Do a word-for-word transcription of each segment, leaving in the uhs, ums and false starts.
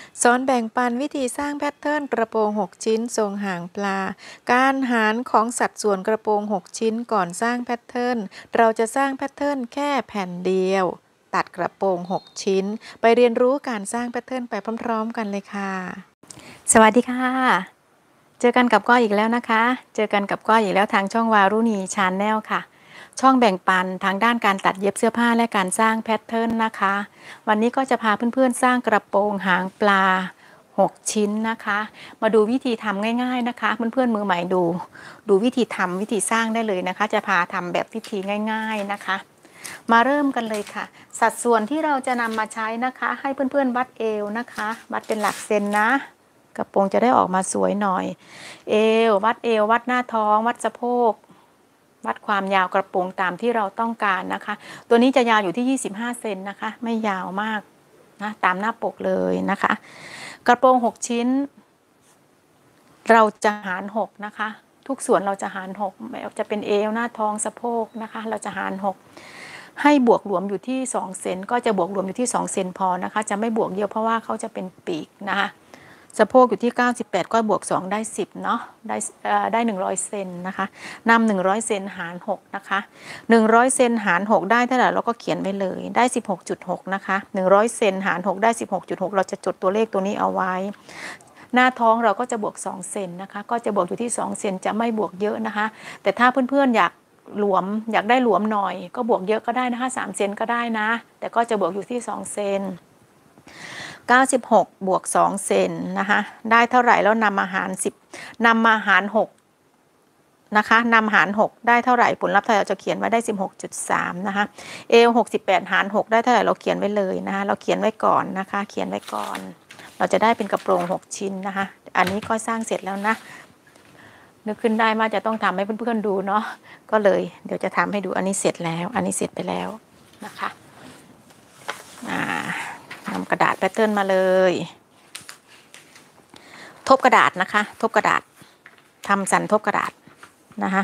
สอนแบ่งปันวิธีสร้างแพทเทิร์นกระโปรงหกชิ้นทรงหางปลาการหารของสัดส่วนกระโปรงหกชิ้นก่อนสร้างแพทเทิร์นเราจะสร้างแพทเทิร์นแค่แผ่นเดียวตัดกระโปรงหกชิ้นไปเรียนรู้การสร้างแพทเทิร์นไปพร้อมๆกันเลยค่ะสวัสดีค่ะเจอกันกับก้อยอีกแล้วนะคะเจอกันกับก้อยอีกแล้วทางช่องวารุณีชาแนลค่ะช่องแบ่งปันทางด้านการตัดเย็บเสื้อผ้าและการสร้างแพทเทิร์นนะคะวันนี้ก็จะพาเพื่อนๆสร้างกระโปรงหางปลาหกชิ้นนะคะมาดูวิธีทำง่ายๆนะคะเพื่อนๆมือใหม่ดูดูวิธีทำวิธีสร้างได้เลยนะคะจะพาทำแบบวิธีง่ายๆนะคะมาเริ่มกันเลยค่ะสัดส่วนที่เราจะนำมาใช้นะคะให้เพื่อนๆวัดเอวนะคะวัดเป็นหลักเซนนะกระโปรงจะได้ออกมาสวยหน่อยเอววัดเอววัดหน้าท้องวัดสะโพกวัดความยาวกระโปรงตามที่เราต้องการนะคะตัวนี้จะยาวอยู่ที่ยี่สิบห้าเซนนะคะไม่ยาวมากนะตามหน้าปกเลยนะคะกระโปรงหกชิ้นเราจะหารหกนะคะทุกส่วนเราจะหารหกจะเป็นเอวหน้าท้องสะโพกนะคะเราจะหารหกให้บวกรวมอยู่ที่สองเซนก็จะบวกรวมอยู่ที่สองเซนพอนะคะจะไม่บวกเยอะเพราะว่าเขาจะเป็นปีกนะคะสะโพกอยู่ที่เก้าสิบแปดก็บวกสองได้สิบเนาะได้เอ่อได้หนึ่งร้อยเซนนะคะนำหนึ่งร้อยเซนหารหกนะคะหนึ่งร้อยเซนหารหกได้เท่าไหร่เราก็เขียนไว้เลยได้ สิบหกจุดหก นะคะหนึ่งร้อยเซนหารหกได้ สิบหกจุดหก เราจะจดตัวเลขตัวนี้เอาไว้หน้าท้องเราก็จะบวกสองเซนนะคะก็จะบวกอยู่ที่สองเซนจะไม่บวกเยอะนะคะแต่ถ้าเพื่อนๆอยากหลวมอยากได้หลวมหน่อยก็บวกเยอะก็ได้นะคะสามเซนก็ได้นะแต่ก็จะบวกอยู่ที่สองเซนเก้าสิบหกบวกสองเซนนะคะได้เท่าไหร่แล้วนำมาหารสิบนำมาหารหกนะคะนำหารหกได้เท่าไหร่ผลลัพธ์เราจะเขียนไว้ได้ สิบหกจุดสาม นะคะเอวหกสิบแปดหารหกได้เท่าไหร่เราเขียนไว้เลยนะคะเราเขียนไว้ก่อนนะคะเขียนไว้ก่อนเราจะได้เป็นกระโปรงหกชิ้นนะคะอันนี้ก็สร้างเสร็จแล้วนะนึกขึ้นได้มาจะต้องทำให้เพื่อนๆดูเนาะก็เลยเดี๋ยวจะทำให้ดูอันนี้เสร็จแล้วอันนี้เสร็จไปแล้วนะคะนำกระดาษแพทเทิร์นมาเลยทบกระดาษนะคะทบกระดาษทำสันทบกระดาษนะคะ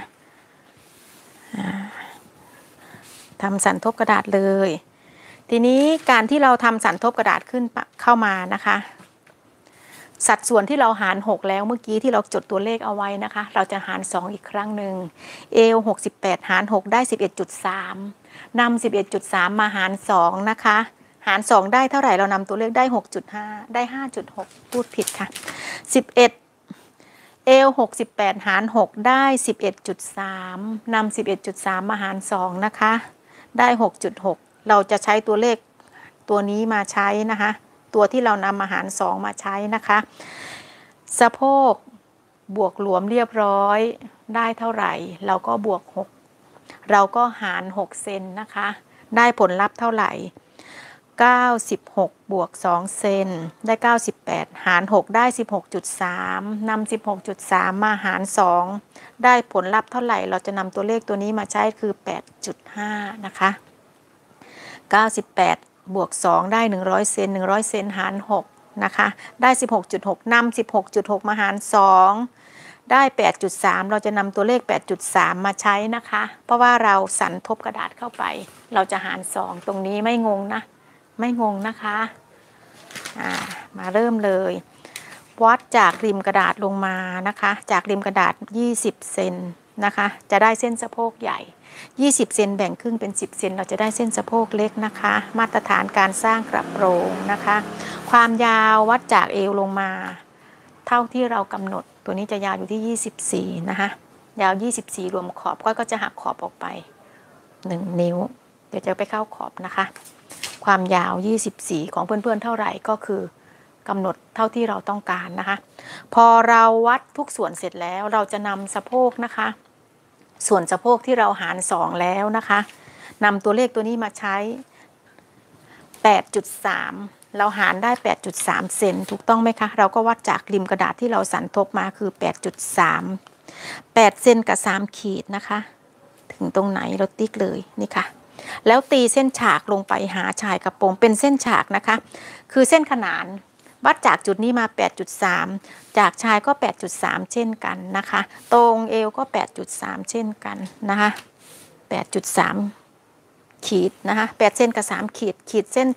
ทำสันทบกระดาษเลยทีนี้การที่เราทำสันทบกระดาษขึ้นเข้ามานะคะสัดส่วนที่เราหารหกแล้วเมื่อกี้ที่เราจดตัวเลขเอาไว้นะคะเราจะหารสองอีกครั้งหนึ่งเอวหกสิบแปดหารหกได้ สิบเอ็ดจุดสาม นำ สิบเอ็ดจุดสาม มาหารสองนะคะหารสองได้เท่าไหร่เรานำตัวเลขได้ หกจุดห้า ได้ ห้าจุดหก พูดผิดค่ะสิบเอ็ดเอวหกสิบแปดหารหกได้ สิบเอ็ดจุดสาม นำ สิบเอ็ดจุดสาม มาหารสองนะคะได้ หกจุดหก เราจะใช้ตัวเลขตัวนี้มาใช้นะคะตัวที่เรานำมาหารสองมาใช้นะคะสะโพกบวกหลวมเรียบร้อยได้เท่าไหร่เราก็บวกหกเราก็หารหกเซนนะคะได้ผลลัพธ์เท่าไหร่เก้าสิบหกบวกสองเซนได้เก้าสิบแปดหารหกได้ สิบหกจุดสาม นำ สิบหกจุดสาม มาหารสองได้ผลลัพธ์เท่าไหร่เราจะนำตัวเลขตัวนี้มาใช้คือ แปดจุดห้า นะคะเก้าสิบแปดบวกสองได้หนึ่งร้อยเซนหนึ่งร้อยเซนหารหกนะคะได้ สิบหกจุดหก นำ สิบหกจุดหก มาหารสองได้ แปดจุดสาม เราจะนำตัวเลข แปดจุดสาม มาใช้นะคะเพราะว่าเราสันทบกระดาษเข้าไปเราจะหารสองตรงนี้ไม่งงนะไม่งงนะคะอ่ามาเริ่มเลยวัดจากริมกระดาษลงมานะคะจากริมกระดาษยี่สิบเซนนะคะจะได้เส้นสะโพกใหญ่ยี่สิบเซนแบ่งครึ่งเป็นสิบเซนเราจะได้เส้นสะโพกเล็กนะคะมาตรฐานการสร้างกระโปรงนะคะความยาววัดจากเอวลงมาเท่าที่เรากำหนดตัวนี้จะยาวอยู่ที่ยี่สิบสี่นะคะยาวยี่สิบสี่รวมขอบก็จะหักขอบออกไปหนึ่งนิ้วเดี๋ยวจะไปเข้าขอบนะคะความยาวยี่สิบสี่ของเพื่อนๆเท่าไหร่ก็คือกำหนดเท่าที่เราต้องการนะคะพอเราวัดทุกส่วนเสร็จแล้วเราจะนำสะโพกนะคะส่วนสะโพกที่เราหารสองแล้วนะคะนำตัวเลขตัวนี้มาใช้ แปดจุดสาม เราหารได้ แปดจุดสาม เซนถูกต้องไหมคะเราก็วัดจากริมกระดาษที่เราสันทบมาคือ แปดจุดสาม แปดเซนกับสามขีดนะคะถึงตรงไหนเราติ๊กเลยนี่ค่ะแล้วตีเส้นฉากลงไปหาชายกระโปรงเป็นเส้นฉากนะคะคือเส้นขนานวัดจากจุดนี้มา แปดจุดสาม จากชายก็ แปดจุดสาม เช่นกันนะคะตรงเอวก็ แปดจุดสาม เช่นกันนะคะ แปดจุดสาม ขีดนะคะแปดเส้นกับสามขีดขีดเส้น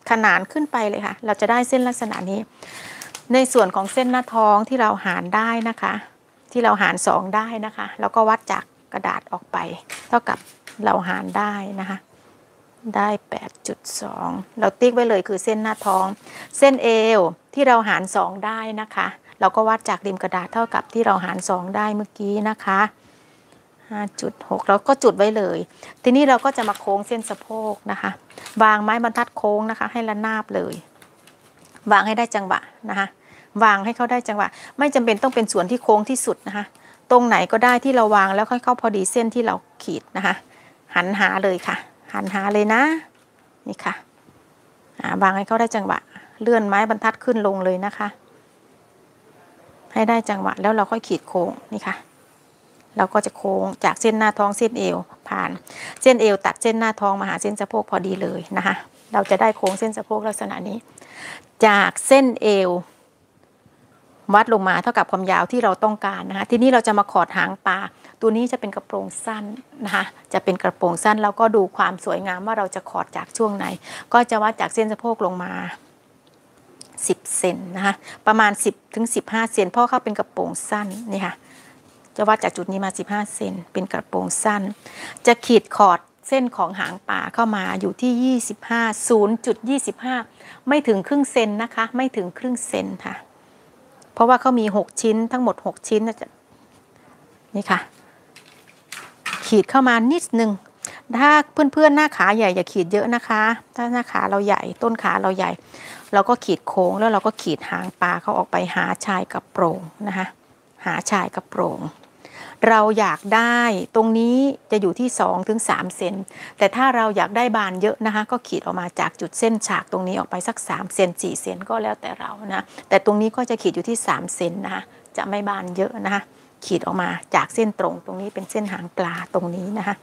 ขนานขึ้นไปเลยค่ะเราจะได้เส้นลักษณะนี้ในส่วนของเส้นหน้าท้องที่เราหารได้นะคะที่เราหารสองได้นะคะแล้วก็วัดจากกระดาษออกไปเท่ากับเราหารได้นะคะได้ แปดจุดสอง เราติ๊กไว้เลยคือเส้นหน้าท้องเส้นเอวที่เราหารสองได้นะคะเราก็วัดจากริมกระดาษเท่ากับที่เราหารสองได้เมื่อกี้นะคะ ห้าจุดหก เราก็จุดไว้เลยทีนี้เราก็จะมาโค้งเส้นสะโพกนะคะวางไม้บรรทัดโค้งนะคะให้ระนาบเลยวางให้ได้จังหวะนะคะวางให้เขาได้จังหวะไม่จำเป็นต้องเป็นส่วนที่โค้งที่สุดนะคะตรงไหนก็ได้ที่เราวางแล้วค่อยเข้าพอดีเส้นที่เราขีดนะคะหันหาเลยค่ะหันหาเลยนะนี่ค่ะวางให้เขาได้จังหวะเลื่อนไม้บรรทัดขึ้นลงเลยนะคะให้ได้จังหวะแล้วเราค่อยขีดโค้งนี่ค่ะเราก็จะโค้งจากเส้นหน้าท้องเส้นเอวผ่านเส้นเอวตัดเส้นหน้าท้องมาหาเส้นสะโพกพอดีเลยนะคะเราจะได้โค้งเส้นสะโพกลักษณะนี้จากเส้นเอววัดลงมาเท่ากับความยาวที่เราต้องการนะคะทีนี้เราจะมาขอดหางปลาตัวนี้จะเป็นกระโปรงสั้นนะคะจะเป็นกระโปรงสั้นแล้วก็ดูความสวยงามว่าเราจะขอดจากช่วงไหนก็จะวัดจากเส้นสะโพกลงมาสิบเซนนะคะประมาณสิบถึงสิบห้าเซนเพราะเขาเป็นกระโปรงสั้นนี่ค่ะจะวัดจากจุดนี้มาสิบห้าเซนเป็นกระโปรงสั้นจะขีดขอดเส้นของหางปลาเข้ามาอยู่ที่ยี่สิบห้า ศูนย์จุดยี่สิบห้า ไม่ถึงครึ่งเซนนะคะไม่ถึงครึ่งเซนค่ะเพราะว่าเขามีหกชิ้นทั้งหมดหกชิ้นนี่ค่ะขีดเข้ามานิดนึงถ้าเพื่อนๆหน้าขาใหญ่อย่าขีดเยอะนะคะถ้าหน้าขาเราใหญ่ต้นขาเราใหญ่เราก็ขีดโค้งแล้วเราก็ขีดหางปลาเขาออกไปหาชายกระโปรงนะคะหาชายกระโปรงเราอยากได้ตรงนี้จะอยู่ที่สองถึงสามเซนแต่ถ้าเราอยากได้บานเยอะนะคะก็ขีดออกมาจากจุดเส้นฉากตรงนี้ออกไปสักสามเซนสี่เซนก็แล้วแต่เรานะแต่ตรงนี้ก็จะขีดอยู่ที่สามเซนนะคะจะไม่บานเยอะนะคะขีดออกมาจากเส้นตรงตรงนี้เป็นเส้นหางปลาตรงนี้นะคะ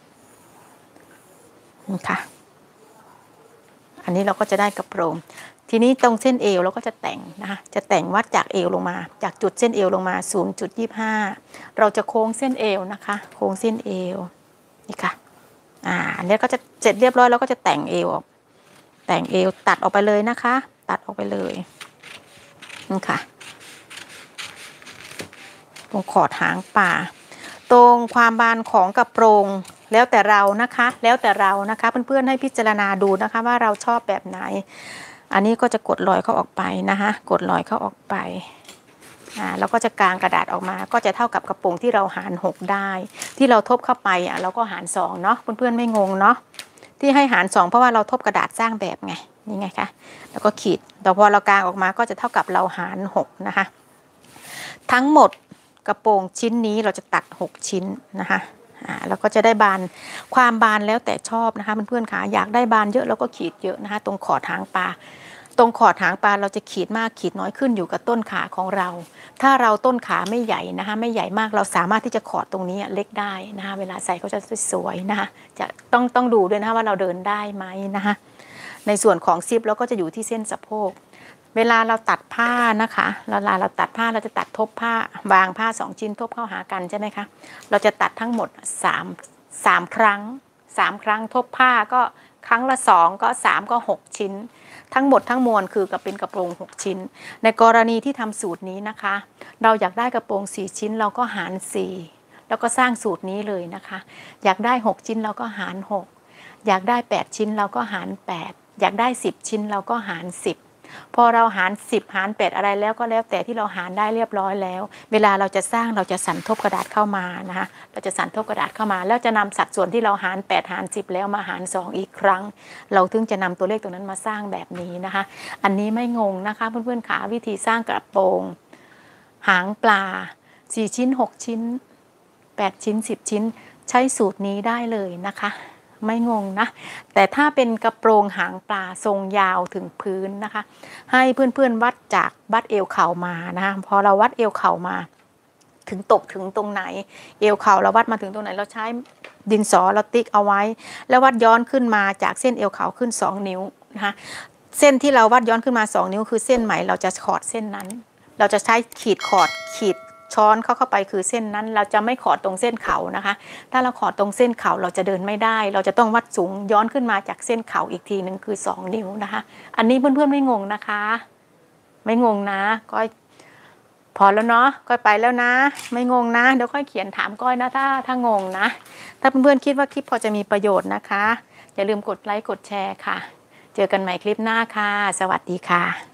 นี่ค่ะอันนี้เราก็จะได้กระโปรงทีนี้ตรงเส้นเอวเราก็จะแต่งนะคะจะแต่งวัดจากเอวลงมาจากจุดเส้นเอวลงมา ศูนย์จุดยี่สิบห้า เราจะโค้งเส้นเอวนะคะโค้งเส้นเอวนี่ค่ะอ่าอันนี้ก็จะเสร็จเรียบร้อยแล้วก็จะแต่งเอวออกแต่งเอวตัดออกไปเลยนะคะตัดออกไปเลยนี่ค่ะตรงขอดหางปลาตรงความบานของกระโปรงแล้วแต่เรานะคะแล้วแต่เรานะคะเพื่อนๆให้พิจารณาดูนะคะว่าเราชอบแบบไหนอันนี้ก็จะกดรอยเขาออกไปนะคะกดรอยเขาออกไปอ่าแล้วก็จะกางกระดาษออกมาก็จะเท่ากับกระโปรงที่เราหารหกได้ที่เราทบเข้าไปอ่ะเราก็หารสองเนาะเพื่อนๆไม่งงเนาะที่ให้หารสองเพราะว่าเราทบกระดาษสร้างแบบไงนี่ไงคะแล้วก็ขีดแต่พอเรากางออกมาก็จะเท่ากับเราหารหกนะคะทั้งหมดกระโปรงชิ้นนี้เราจะตัดหกชิ้นนะคะอ่าแล้วก็จะได้บานความบานแล้วแต่ชอบนะคะเพื่อนๆค่ะอยากได้บานเยอะเราก็ขีดเยอะนะคะตรงขอดหางปลาตรงขอดหางปลาเราจะขีดมากขีดน้อยขึ้นอยู่กับต้นขาของเราถ้าเราต้นขาไม่ใหญ่นะคะไม่ใหญ่มากเราสามารถที่จะขอดตรงนี้เล็กได้นะคะเวลาใส่ก็จะสวยๆนะคะจะต้องต้องดูด้วยนะคะว่าเราเดินได้ไหมนะคะในส่วนของซิปเราก็จะอยู่ที่เส้นสะโพกเวลาเราตัดผ้านะคะเวลาเราตัดผ้าเราจะตัดทบผ้าวางผ้าสองชิ้นทบเข้าหากันใช่ไหมคะเราจะตัดทั้งหมดสาม สามครั้งสามครั้งทบผ้าก็ครั้งละสองก็สามก็หกชิ้นทั้งหมดทั้งมวลคือกับเป็นกระโปรงหกชิ้นในกรณีที่ทำสูตรนี้นะคะเราอยากได้กระโปรงสี่ชิ้นเราก็หารสี่แล้วก็สร้างสูตรนี้เลยนะคะอยากได้หกชิ้นเราก็หารหกอยากได้แปดชิ้นเราก็หารแปดอยากได้สิบชิ้นเราก็หารสิบพอเราหารสิบหารแปดอะไรแล้วก็แล้วแต่ที่เราหารได้เรียบร้อยแล้วเวลาเราจะสร้างเราจะสั่นทบกระดาษเข้ามานะคะเราจะสั่นทบกระดาษเข้ามาแล้วจะนำสัดส่วนที่เราหารแปดหารสิบแล้วมาหารสองอีกครั้งเราถึงจะนำตัวเลขตรงนั้นมาสร้างแบบนี้นะคะอันนี้ไม่งงนะคะเพื่อนๆขาวิธีสร้างกระโปรงหางปลาสี่ชิ้นหกชิ้นแปดชิ้นสิบชิ้นใช้สูตรนี้ได้เลยนะคะไม่งงนะแต่ถ้าเป็นกระโปรงหางปลาทรงยาวถึงพื้นนะคะให้เพื่อนๆวัดจากวัดเอวเข่ามานะคะพอเราวัดเอวเข่ามาถึงตกถึงตรงไหนเอวเข่าเราวัดมาถึงตรงไหนเราใช้ดินสอเราติ๊กเอาไว้แล้ววัดย้อนขึ้นมาจากเส้นเอวเข่าขึ้นสองนิ้วนะคะเส้นที่เราวัดย้อนขึ้นมาสองนิ้วคือเส้นไหมเราจะขอดเส้นนั้นเราจะใช้ขีดขอดขีดช้อนเข้าเข้าไปคือเส้นนั้นเราจะไม่ขอดตรงเส้นเข่านะคะถ้าเราขอดตรงเส้นเข่าเราจะเดินไม่ได้เราจะต้องวัดสูงย้อนขึ้นมาจากเส้นเข่าอีกทีหนึ่งคือสองนิ้วนะคะอันนี้เพื่อนๆไม่งงนะคะไม่งงนะก้อยพอแล้วเนาะก้อยไปแล้วนะไม่งงนะเดี๋ยวก้อยเขียนถามก้อยนะถ้าถ้างงนะถ้าเพื่อนๆคิดว่าคลิปพอจะมีประโยชน์นะคะอย่าลืมกดไลค์กดแชร์ค่ะเจอกันใหม่คลิปหน้าค่ะสวัสดีค่ะ